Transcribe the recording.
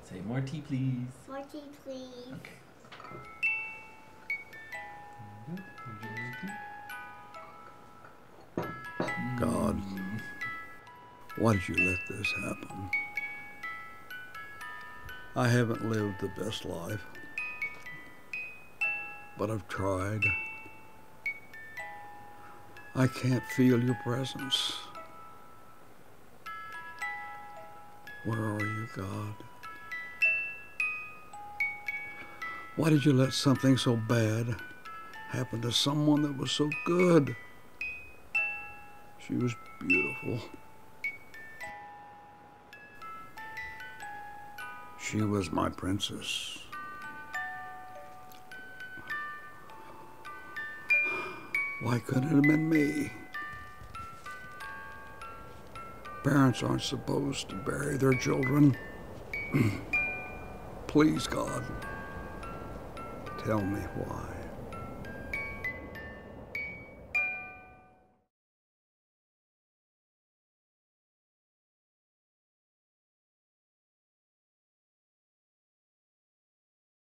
Say more tea, please. More tea, please. Okay. God, why did you let this happen? I haven't lived the best life, but I've tried. I can't feel your presence. Where are you, God? Why did you let something so bad happen to someone that was so good? She was beautiful. She was my princess. Why couldn't it have been me? Parents aren't supposed to bury their children. Please, God, tell me why.